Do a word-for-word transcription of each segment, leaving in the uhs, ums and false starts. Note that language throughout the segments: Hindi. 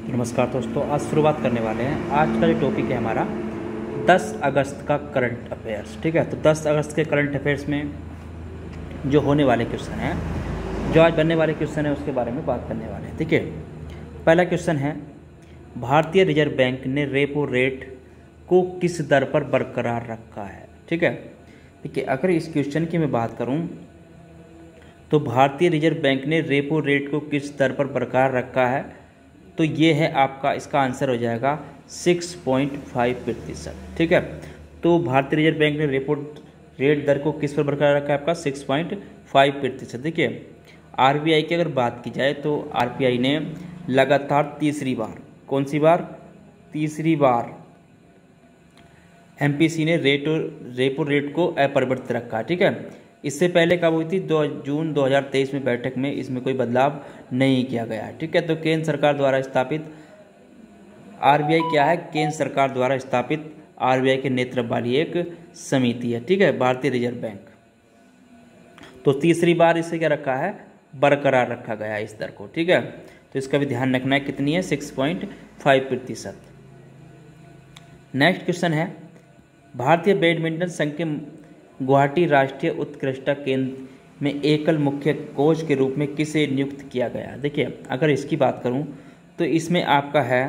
नमस्कार दोस्तों, आज शुरुआत करने वाले हैं। आज का जो टॉपिक है हमारा दस अगस्त का करंट अफेयर्स। ठीक है, तो दस अगस्त के करंट अफेयर्स में जो होने वाले क्वेश्चन हैं, जो आज बनने वाले क्वेश्चन हैं, उसके बारे में बात करने वाले हैं। ठीक है, पहला क्वेश्चन है, भारतीय रिजर्व बैंक ने रेपो रेट को किस दर पर बरकरार रखा है। ठीक है, देखिए अगर इस क्वेश्चन की मैं बात करूँ तो भारतीय रिजर्व बैंक ने रेपो रेट को किस दर पर बरकरार रखा है, तो ये है आपका, इसका आंसर हो जाएगा छह पॉइंट पाँच प्रतिशत। ठीक है, तो भारतीय रिजर्व बैंक ने रेपो रेट दर को किस पर बरकरार रखा है, आपका छह पॉइंट पाँच प्रतिशत। देखिए आरबीआई की अगर बात की जाए तो आरबीआई ने लगातार तीसरी बार, कौन सी बार, तीसरी बार एमपीसी ने रेटो रेपो रेट को अपरिवर्तित रखा। ठीक है, इससे पहले कब हुई थी, दो जून दो हज़ार तेईस में बैठक में इसमें कोई बदलाव नहीं किया गया। ठीक है, तो केंद्र सरकार द्वारा स्थापित आरबीआई क्या है, केंद्र सरकार द्वारा स्थापित आरबीआई के नेतृत्व वाली एक समिति है। ठीक है, भारतीय रिजर्व बैंक। तो तीसरी बार इसे क्या रखा है, बरकरार रखा गया है इस दर को। ठीक है, तो इसका भी ध्यान रखना है, कितनी है, छह पॉइंट पाँच प्रतिशत। नेक्स्ट क्वेश्चन है, भारतीय बैडमिंटन संघ के गुवाहाटी राष्ट्रीय उत्कृष्टता केंद्र में एकल मुख्य कोच के रूप में किसे नियुक्त किया गया। देखिए अगर इसकी बात करूं तो इसमें आपका है,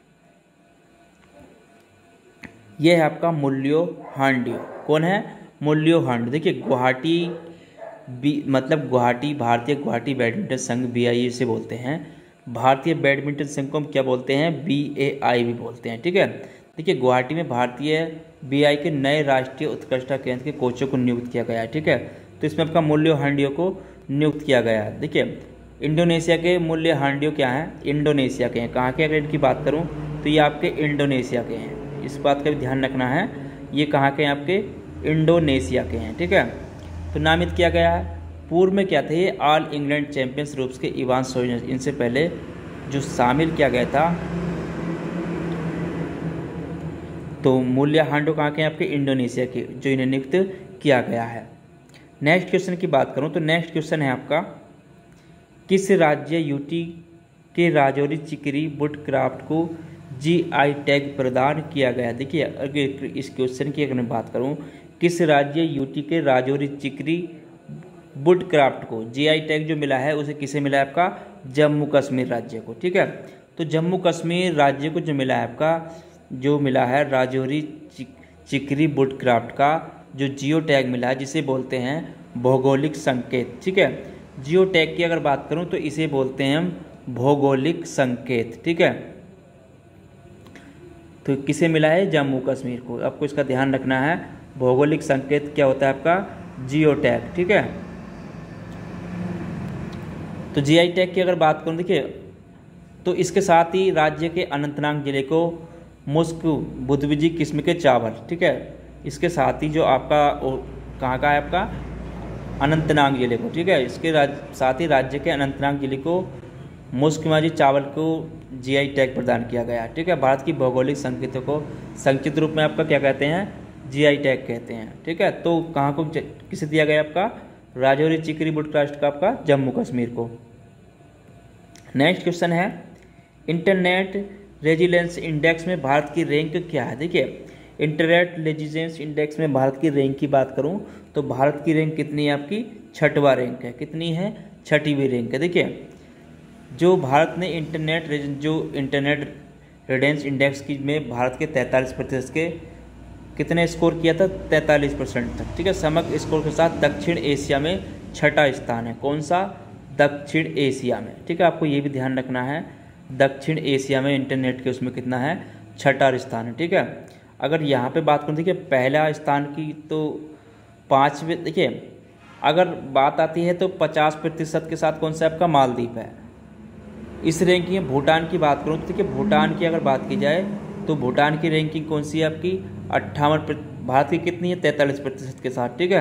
यह है आपका मूल्यो हांडियो। कौन है, मूल्यो हांडियो। देखिए गुवाहाटी बी मतलब गुवाहाटी भारतीय गुवाहाटी बैडमिंटन संघ बी आई ए से बोलते हैं, भारतीय बैडमिंटन संघ को हम क्या बोलते हैं, बी ए आई भी बोलते हैं। ठीक है, देखिए गुवाहाटी में भारतीय बीआई के नए राष्ट्रीय उत्कृष्टता केंद्र के कोचों को नियुक्त किया गया है। ठीक है, तो इसमें आपका मूल्य हांडियो को नियुक्त किया गया है। देखिए इंडोनेशिया के मूल्य हांडियो क्या हैं, इंडोनेशिया के हैं। कहाँ के, अगर इनकी बात करूँ तो ये आपके इंडोनेशिया के हैं, इस बात का भी ध्यान रखना है। ये कहाँ के हैं, आपके इंडोनेशिया के हैं। ठीक है, तो नामित किया गया है। पूर्व में क्या थे, ये ऑल इंग्लैंड चैंपियंस रूप्स के इवान सोइनस, इनसे पहले जो शामिल किया गया था। तो मूल्य हांडो कहाँ के हैं, आपके इंडोनेशिया के, जो इन्हें नियुक्त किया गया है। नेक्स्ट क्वेश्चन की बात करूं तो नेक्स्ट क्वेश्चन है आपका, किस राज्य यूटी के राजौरी चिकरी वुडक्राफ्ट को जीआई टैग प्रदान किया गया। देखिए अगर इस क्वेश्चन की अगर मैं बात करूं, किस राज्य यूटी के राजौरी चिकरी वुडक्राफ्ट को जीआई टैग जो मिला है, उसे किसे मिला है, आपका जम्मू कश्मीर राज्य को। ठीक है, तो जम्मू कश्मीर राज्य को जो मिला है, आपका जो मिला है राजौरी चिकरी वुडक्राफ्ट का जो जियो टैग मिला है, जिसे बोलते हैं भौगोलिक संकेत। ठीक है, जियो टैग की अगर बात करूं तो इसे बोलते हैं हम भौगोलिक संकेत। ठीक है, तो किसे मिला है, जम्मू कश्मीर को। आपको इसका ध्यान रखना है, भौगोलिक संकेत क्या होता है, आपका जियो टैग। ठीक है, तो जीआई टैग की अगर बात करूं, देखिए तो इसके साथ ही राज्य के अनंतनाग जिले को मुस्कू बुधविजी किस्म के चावल। ठीक है, इसके साथ ही जो आपका कहाँ का है, आपका अनंतनाग जिले को। ठीक है, इसके राज, साथ ही राज्य के अनंतनाग जिले को मुस्कमाजी चावल को जीआई टैग प्रदान किया गया। ठीक है, भारत की भौगोलिक संकेतों को संक्षिप्त रूप में आपका क्या कहते हैं, जीआई टैग कहते हैं। ठीक है, तो कहाँ को किसे दिया गया, आपका राजौरी चिकरी वुडक्राफ्ट का, आपका जम्मू कश्मीर को। नेक्स्ट क्वेश्चन है, इंटरनेट रेजिलेंस इंडेक्स में भारत की रैंक क्या है। देखिए इंटरनेट रेजिलेंस इंडेक्स में भारत की रैंक की बात करूं तो भारत की रैंक कितनी है, आपकी छठवां रैंक है। कितनी है, छठवीं रैंक है। देखिए जो भारत ने इंटरनेट जो इंटरनेट रेजिलेंस इंडेक्स की में भारत के तैंतालीस प्रतिशत के कितने स्कोर किया था, तैंतालीस परसेंट तक। ठीक है, समग्र स्कोर के साथ दक्षिण एशिया में छठा स्थान है। कौन सा, दक्षिण एशिया में। ठीक है, आपको ये भी ध्यान रखना है, दक्षिण एशिया में इंटरनेट के उसमें कितना है, छठा स्थान है। ठीक है, अगर यहाँ पे बात करूँ, देखिए पहला स्थान की तो पाँचवें, देखिए अगर बात आती है तो पचास प्रतिशत के साथ कौन सा आपका मालदीव है। इस रैंकिंग में भूटान की बात करूँ तो देखिए भूटान की अगर बात की जाए तो भूटान की रैंकिंग कौन सी है, आपकी अट्ठावन, भारत की कितनी है, तैंतालीस प्रतिशत के साथ। ठीक है,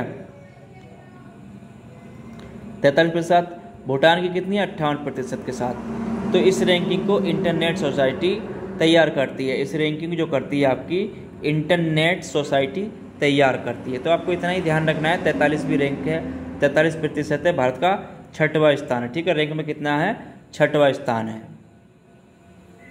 तैंतालीस प्रतिशत, भूटान की कितनी है, अट्ठावन प्रतिशत के साथ। तो इस रैंकिंग को इंटरनेट सोसाइटी तैयार करती है, इस रैंकिंग जो करती है आपकी इंटरनेट सोसाइटी तैयार करती है। तो आपको इतना ही ध्यान रखना है, तैंतालीसवीं रैंक है, तैंतालीस प्रतिशत है, भारत का छठवां स्थान है। ठीक है, रैंक में कितना है, छठवां स्थान है।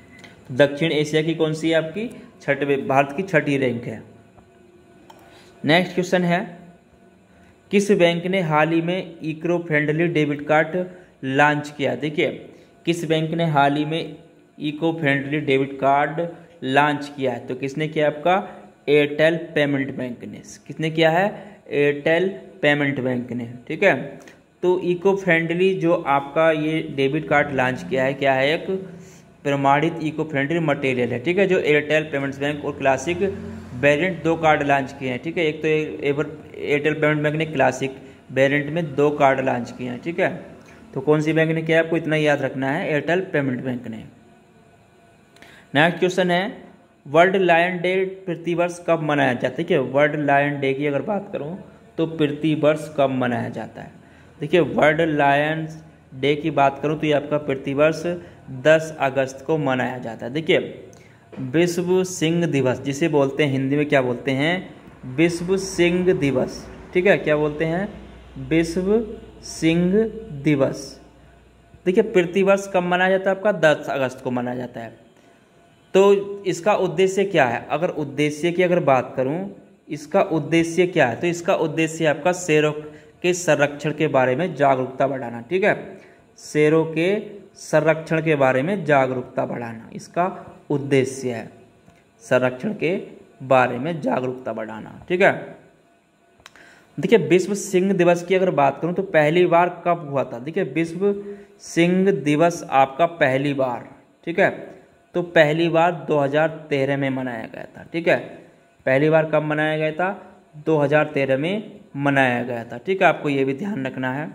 दक्षिण एशिया की कौन सी है आपकी छठवें, भारत की छठी रैंक है। नेक्स्ट क्वेश्चन है, किस बैंक ने हाल ही में eco friendly debit card launch किया। देखिए किस बैंक ने हाल ही में eco friendly debit card launch किया है, तो किसने किया आपका एयरटेल पेमेंट बैंक ने। किसने किया है एयरटेल पेमेंट बैंक ने, ठीक है। तो इको फ्रेंडली जो आपका ये डेबिट कार्ड लॉन्च किया है क्या है, एक प्रमाणित इको फ्रेंडली मटेरियल है, ठीक है, जो एयरटेल पेमेंट्स बैंक और क्लासिक वेरिएंट दो कार्ड लॉन्च किए हैं, ठीक है। एक तो एवर एयरटेल पेमेंट बैंक ने क्लासिक वेरिएंट में दो कार्ड लॉन्च किए हैं, ठीक है। तो कौन सी बैंक ने किया आपको इतना याद रखना है, एयरटेल पेमेंट बैंक ने। नेक्स्ट क्वेश्चन है, वर्ल्ड लायन डे प्रतिवर्ष कब मनाया जाता है। देखिए वर्ल्ड लायन डे की अगर बात करूं तो प्रतिवर्ष कब मनाया जाता है। देखिए वर्ल्ड लायन डे की बात करूं तो ये आपका प्रतिवर्ष दस अगस्त को मनाया जाता है। देखिए विश्व सिंह दिवस जिसे बोलते हैं हिंदी में क्या बोलते हैं, विश्व सिंह दिवस, ठीक है, क्या बोलते हैं विश्व सिंह दिवस। देखिए प्रतिवर्ष कब मनाया जाता है आपका दस अगस्त को मनाया जाता है। तो इसका उद्देश्य क्या है, अगर उद्देश्य की अगर बात करूं इसका उद्देश्य क्या है, तो इसका उद्देश्य आपका शेरों के संरक्षण के बारे में जागरूकता बढ़ाना, ठीक है, शेरों के संरक्षण के बारे में जागरूकता बढ़ाना इसका उद्देश्य है, संरक्षण के बारे में जागरूकता बढ़ाना, ठीक है। देखिए विश्व सिंह दिवस की अगर बात करूं तो पहली बार कब हुआ था। देखिए विश्व सिंह दिवस आपका पहली बार, ठीक है, तो पहली बार दो हज़ार तेरह में मनाया गया था, ठीक है। पहली बार कब मनाया गया था, दो हज़ार तेरह में मनाया गया था, ठीक है, आपको ये भी ध्यान रखना है।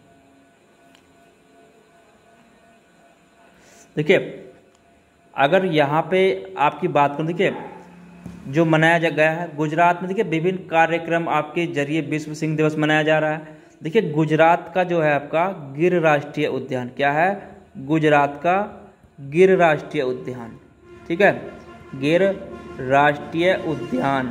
देखिए अगर यहाँ पे आपकी बात करूँ, देखिए जो मनाया गया है गुजरात में, देखिए विभिन्न कार्यक्रम आपके जरिए विश्व सिंह दिवस मनाया जा रहा है। देखिए गुजरात का जो है आपका गिर राष्ट्रीय उद्यान, क्या है गुजरात का गिर राष्ट्रीय उद्यान, ठीक है, गिर राष्ट्रीय उद्यान।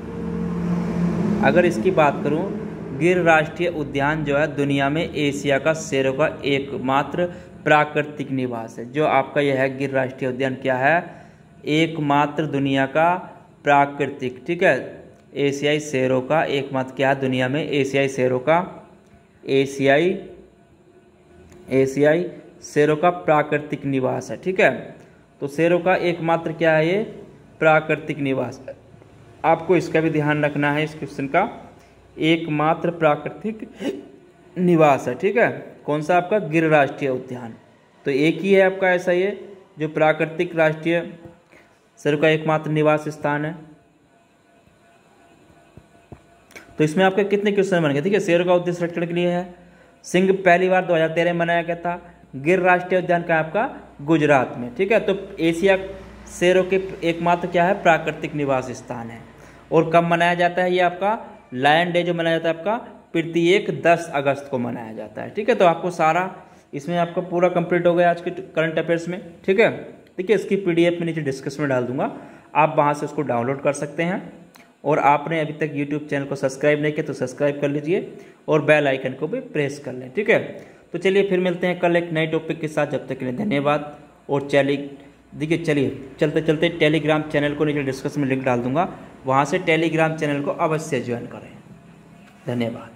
अगर इसकी बात करूं गिर राष्ट्रीय उद्यान जो है दुनिया में एशिया का शेरों का एकमात्र प्राकृतिक निवास है। जो आपका यह है गिर राष्ट्रीय उद्यान क्या है, एकमात्र दुनिया का प्राकृतिक, ठीक है, एशियाई शेरों का एकमात्र क्या है दुनिया में, एशियाई शेरों का एशियाई एशियाई शेरों का प्राकृतिक निवास है, ठीक है। तो शेरों का एकमात्र क्या है ये प्राकृतिक निवास है, आपको इसका भी ध्यान रखना है इस क्वेश्चन का, एकमात्र प्राकृतिक निवास है, ठीक है। कौन सा आपका गिर राष्ट्रीय उद्यान, तो एक ही है आपका ऐसा ये जो प्राकृतिक राष्ट्रीय शेरों का एकमात्र निवास स्थान है। तो इसमें आपके कितने क्वेश्चन बन गए, ठीक है। शेरों का उद्देश्य संरक्षण के लिए है, सिंह पहली बार दो हज़ार तेरह में मनाया गया था, गिर राष्ट्रीय उद्यान का आपका गुजरात में, ठीक है। तो एशिया शेरों के एकमात्र क्या है प्राकृतिक निवास स्थान है। और कब मनाया जाता है ये आपका लायन डे जो मनाया जाता है आपका प्रत्येक दस अगस्त को मनाया जाता है, ठीक है। तो आपको सारा इसमें आपका पूरा कंप्लीट हो गया आज के करंट अफेयर्स में, ठीक है। देखिए इसकी पीडीएफ में नीचे डिस्क्रिप्शन में डाल दूंगा, आप वहाँ से उसको डाउनलोड कर सकते हैं। और आपने अभी तक यूट्यूब चैनल को सब्सक्राइब नहीं किया तो सब्सक्राइब कर लीजिए और बेल आइकन को भी प्रेस कर लें, ठीक है। तो चलिए फिर मिलते हैं कल एक नए टॉपिक के साथ, जब तक के लिए धन्यवाद। और चलिए देखिए चलिए चलते चलते टेलीग्राम चैनल को नीचे डिस्क्रिप्शन में लिंक डाल दूंगा, वहाँ से टेलीग्राम चैनल को अवश्य ज्वाइन करें। धन्यवाद।